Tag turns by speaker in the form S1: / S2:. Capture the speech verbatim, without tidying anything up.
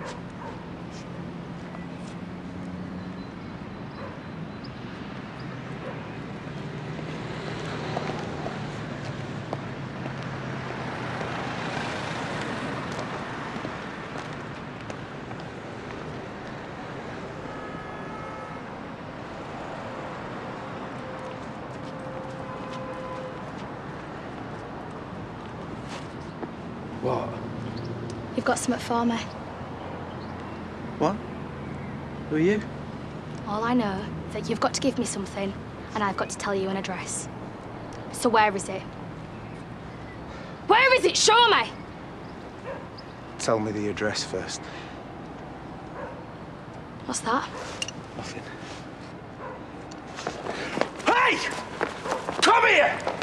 S1: What?
S2: You've got something for me.
S1: What? Who are you?
S2: All I know is that you've got to give me something, and I've got to tell you an address. So where is it? Where is it? Show me!
S1: Tell me the address first.
S2: What's that?
S1: Nothing. Hey! Come here!